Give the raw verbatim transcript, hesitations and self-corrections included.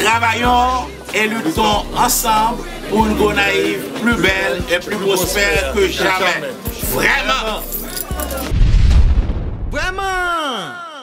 Travaillons et luttons ensemble pour une Gonaïve plus belle et plus prospère que jamais. Vraiment. Vraiment.